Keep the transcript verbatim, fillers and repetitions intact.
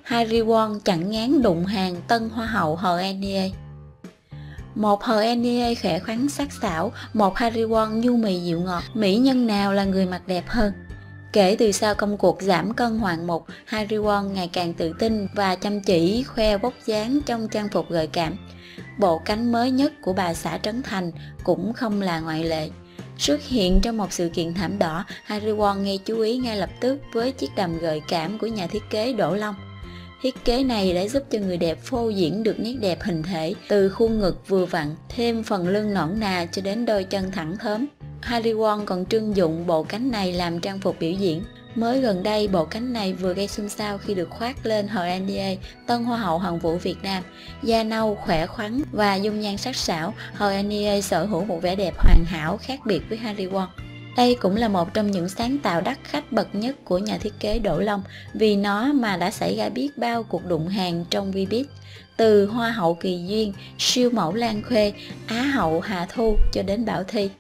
Harry Won chặn ngán đụng hàng tân hoa hậu Hờ en a. Một Hờ en a khỏe khoắn sắc sảo, một Harry Won nhu mì dịu ngọt. Mỹ nhân nào là người mặc đẹp hơn? Kể từ sau công cuộc giảm cân ngoạn mục, Harry Won ngày càng tự tin và chăm chỉ khoe vóc dáng trong trang phục gợi cảm. Bộ cánh mới nhất của bà xã Trấn Thành cũng không là ngoại lệ. Xuất hiện trong một sự kiện thảm đỏ, Harry Won gây chú ý ngay lập tức với chiếc đầm gợi cảm của nhà thiết kế Đỗ Long. Thiết kế này đã giúp cho người đẹp phô diễn được nét đẹp hình thể, từ khuôn ngực vừa vặn, thêm phần lưng nõn nà cho đến đôi chân thẳng thớm. Harry Won còn trưng dụng bộ cánh này làm trang phục biểu diễn. Mới gần đây, bộ cánh này vừa gây xôn xao khi được khoác lên Hờ en a, tân hoa hậu Hoàn vũ Việt Nam. Da nâu, khỏe khoắn và dung nhan sắc sảo, Hờ en a sở hữu một vẻ đẹp hoàn hảo khác biệt với Harry Won. Đây cũng là một trong những sáng tạo đắt khách bậc nhất của nhà thiết kế Đỗ Long, vì nó mà đã xảy ra biết bao cuộc đụng hàng trong Vbiz, từ Hoa hậu Kỳ Duyên, siêu mẫu Lan Khuê, Á hậu Hà Thu cho đến Bảo Thy.